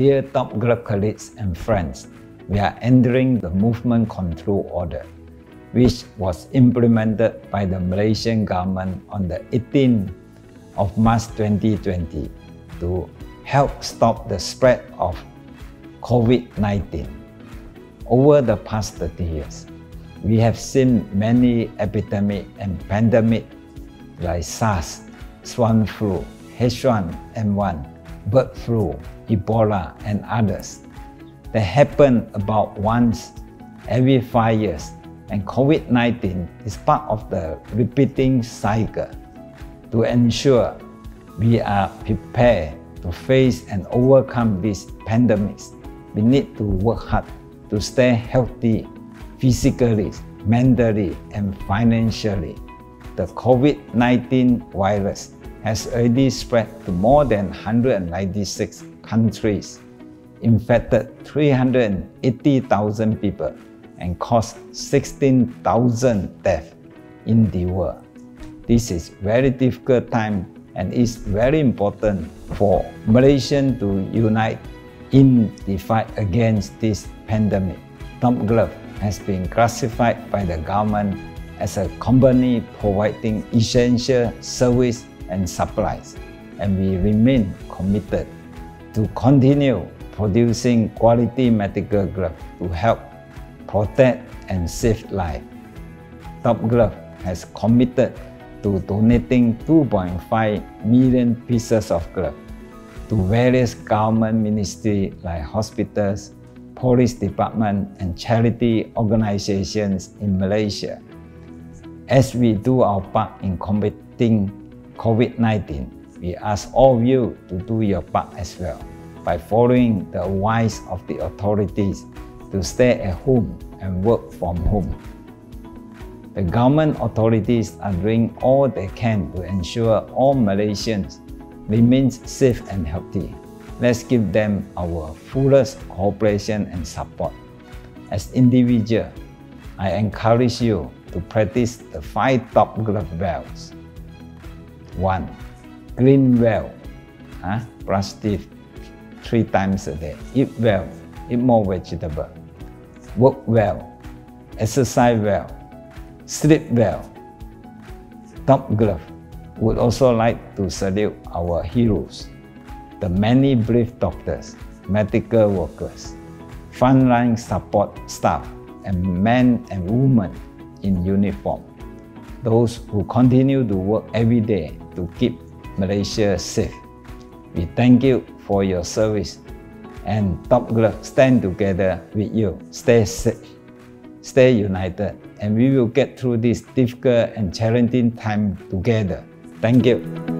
Dear Top Glove colleagues and friends, we are entering the Movement Control Order, which was implemented by the Malaysian government on the 18th of March 2020 to help stop the spread of COVID-19. Over the past 30 years, we have seen many epidemics and pandemics like SARS, swine flu, H1N1, bird flu, Ebola, and others. They happen about once every 5 years, and COVID-19 is part of the repeating cycle. To ensure we are prepared to face and overcome these pandemics, we need to work hard to stay healthy physically, mentally, and financially. The COVID-19 virus has already spread to more than 196 countries, infected 380,000 people, and caused 16,000 deaths in the world. This is very difficult time, and it's very important for Malaysians to unite in the fight against this pandemic. Top Glove has been classified by the government as a company providing essential service and supplies, and we remain committed to continue producing quality medical gloves to help protect and save lives. Top Glove has committed to donating 2.5 million pieces of gloves to various government ministries like hospitals, police department, and charity organizations in Malaysia. As we do our part in combating COVID-19, we ask all of you to do your part as well by following the advice of the authorities to stay at home and work from home. The government authorities are doing all they can to ensure all Malaysians remain safe and healthy. Let's give them our fullest cooperation and support. As individuals, I encourage you to practice the 5 Top Glove vows. 1. Clean well, brush teeth 3 times a day. Eat well, eat more vegetable. Work well, exercise well, sleep well. Top Glove would also like to salute our heroes, the many brave doctors, medical workers, frontline support staff, and men and women in uniform, those who continue to work every day to keep Malaysia safe. We thank you for your service, and Top Glove stand together with you. Stay safe, stay united, and we will get through this difficult and challenging time together. Thank you.